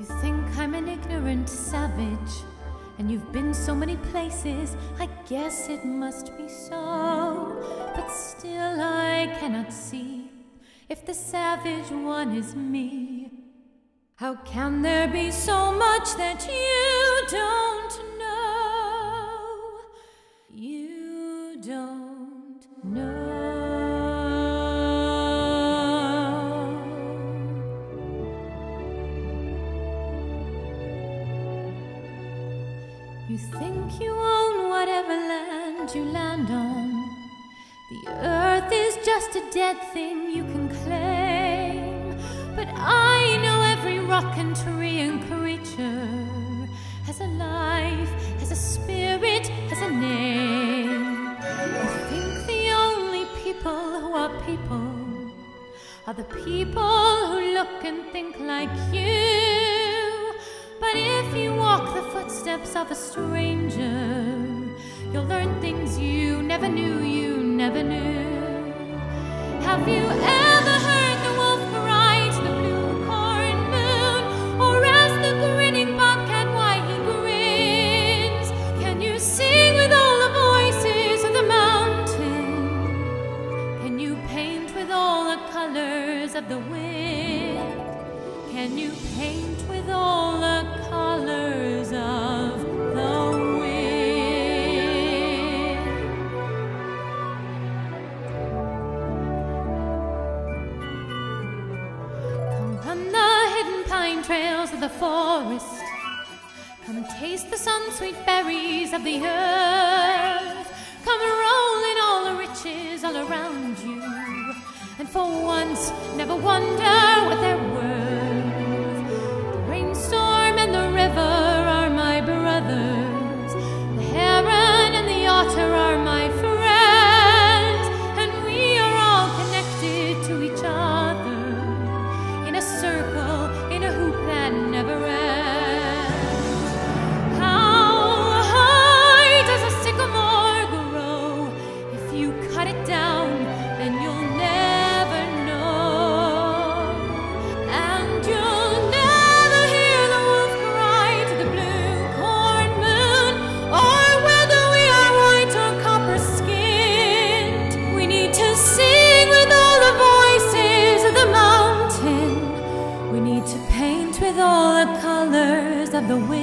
You think I'm an ignorant savage, and you've been so many places, I guess it must be so. But still I cannot see if the savage one is me. How can there be so much that you don't know? You don't know. You think you own whatever land you land on. The earth is just a dead thing you can claim. But I know every rock and tree and creature has a life, has a spirit, has a name. You think the only people who are the people who look and think like you. But if you walk the footsteps of a stranger, you'll learn things you never knew, Have you ever heard the wolf cry to the blue corn moon, or ask the grinning bobcat why he grins? Can you sing with all the voices of the mountain? Can you paint with all the colors of the wind? Can you paint with all the colors of the wind? Come run the hidden pine trails of the forest. Come taste the sun-sweet berries of the earth. Come roll in all the riches all around you, and for once never wonder what they're worth. The rainstorm and the river are my brothers. The heron and the otter are my friends, and we are all connected to each other in a circle, in a hoop that never ends. How high does a sycamore grow? If you cut it down, then you'll never know. And you'll never hear the wolf cry to the blue corn moon, or whether we are white or copper skinned. We need to sing with all the voices of the mountain. We need to paint with all the colors of the wind.